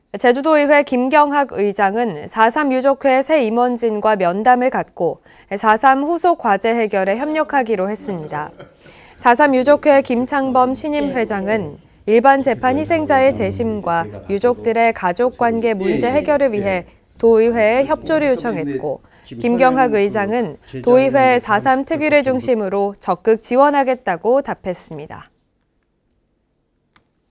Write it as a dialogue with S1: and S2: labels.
S1: 제주도의회 김경학 의장은 4.3 유족회 새 임원진과 면담을 갖고 4.3 후속 과제 해결에 협력하기로 했습니다. 4.3 유족회 김창범 신임 회장은 일반 재판 희생자의 재심과 유족들의 가족관계 문제 해결을 위해 도의회에 협조를 요청했고, 김경학 의장은 도의회 4.3 특위를 중심으로 적극 지원하겠다고 답했습니다.